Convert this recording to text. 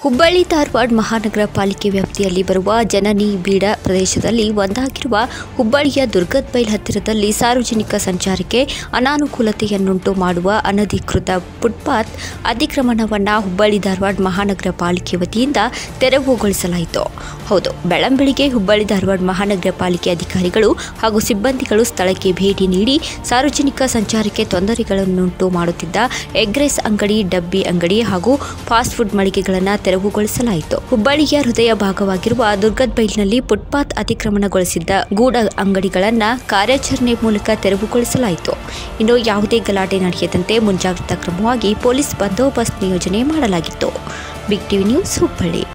ಹುಬ್ಬಳ್ಳಿ ಧಾರವಾಡ ಮಹಾನಗರ ಪಾಲಿಕೆ ವ್ಯಾಪ್ತಿಯಲ್ಲಿ ಬರುವ ಜನನಿ ಬೀಡ ಪ್ರದೇಶದಲ್ಲಿ ಒಂದಾಗಿರುವ ಹುಬ್ಬಳ್ಳಿಯ ದುರ್ಗದ ಹತ್ತಿರದಲ್ಲಿ ಸಾರ್ವಜನಿಕ ಸಂಚಾರಕ್ಕೆ ಅನಾನುಕೂಲತೆಯನ್ನುಂಟು ಮಾಡುವ ಅನಧಿಕೃತ ಫುಟ್ಪಾತ್ ಅತಿಕ್ರಮಣವನ್ನು ಹುಬ್ಬಳ್ಳಿ ಧಾರವಾಡ ಮಹಾನಗರ ಪಾಲಿಕೆ ವತಿಯಿಂದ ತೆರವುಗೊಳಿಸಲಾಯಿತು. ಹೌದು, ಬೆಳ್ಳಂಬೆಳಿಗ್ಗೆ ಹುಬ್ಬಳ್ಳಿ ಧಾರವಾಡ ಮಹಾನಗರ ಪಾಲಿಕೆ ಅಧಿಕಾರಿಗಳು ಹಾಗೂ ಸಿಬ್ಬಂದಿಗಳು ಸ್ಥಳಕ್ಕೆ ಭೇಟಿ ನೀಡಿ ಸಾರ್ವಜನಿಕ ಸಂಚಾರಕ್ಕೆ ತೊಂದರೆಗಳನ್ನುಂಟು ಮಾಡುತ್ತಿದ್ದ ಎಗ್ ರೈಸ್ ಅಂಗಡಿ, ಡಬ್ಬಿ ಅಂಗಡಿ ಹಾಗೂ ಫಾಸ್ಟ್ ಫುಡ್ ಮಳಿಗೆಗಳನ್ನು ತೆರವುಗೊಳಿಸಲಾಯಿತು. ಹುಬ್ಬಳ್ಳಿಯ ಹೃದಯ ಭಾಗವಾಗಿರುವ ದುರ್ಗದ ಬೈಲ್ನಲ್ಲಿ ಫುಟ್ಪಾತ್ ಅತಿಕ್ರಮಣಗೊಳಿಸಿದ್ದ ಗೂಢ ಅಂಗಡಿಗಳನ್ನು ಕಾರ್ಯಾಚರಣೆ ಮೂಲಕ ತೆರವುಗೊಳಿಸಲಾಯಿತು. ಇನ್ನು ಯಾವುದೇ ಗಲಾಟೆ ನಡೆಯದಂತೆ ಮುಂಜಾಗ್ರತಾ ಕ್ರಮವಾಗಿ ಪೊಲೀಸ್ ಬಂದೋಬಸ್ತ್ ನಿಯೋಜನೆ ಮಾಡಲಾಗಿತ್ತು. Big TV news Hubballi.